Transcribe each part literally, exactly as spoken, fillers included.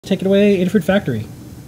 Take it away, Adafruit Factory.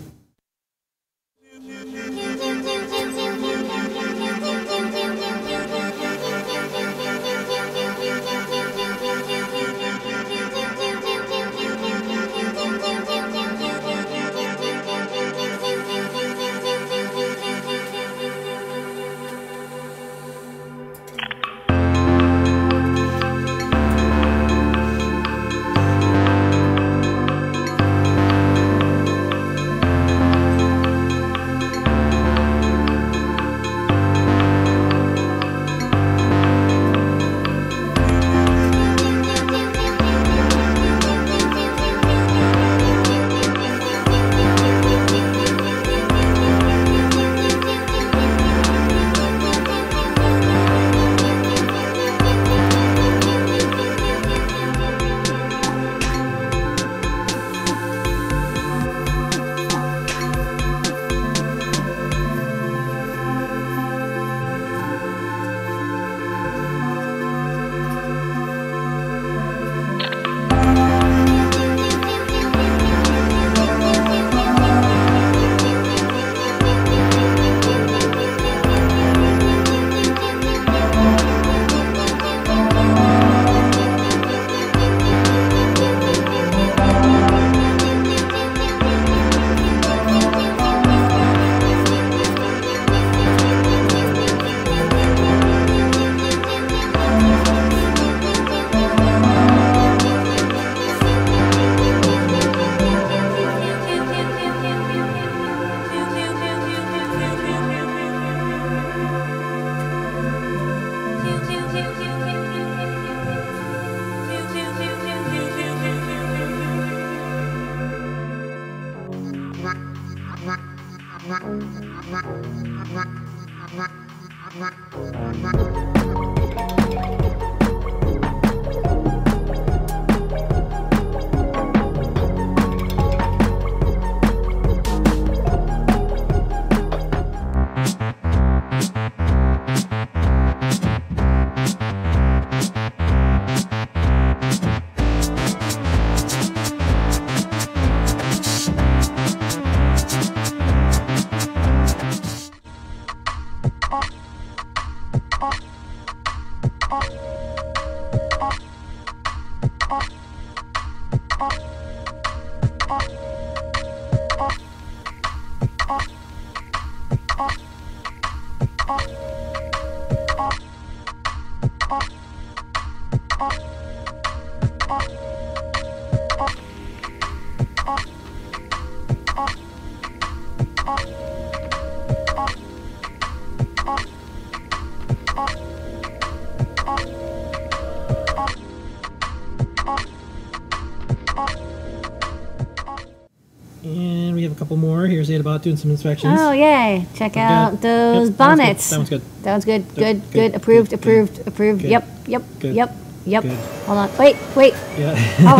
And we have a couple more. Here's Adabot doing some inspections. Oh, yay. Check out those yep, bonnets. That one's good. That one's good. Good, Good, good, good. Approved, good, approved, good, approved. good, Yep, yep, good, yep, yep. good. Hold on. Wait, wait. Yeah. Hold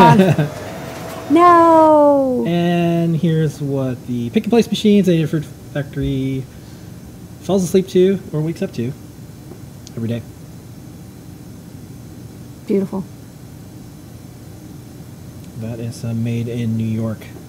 on. No. And here's what the pick and place machines at Adafruit Factory falls asleep to or wakes up to every day. Beautiful. That is uh, made in New York.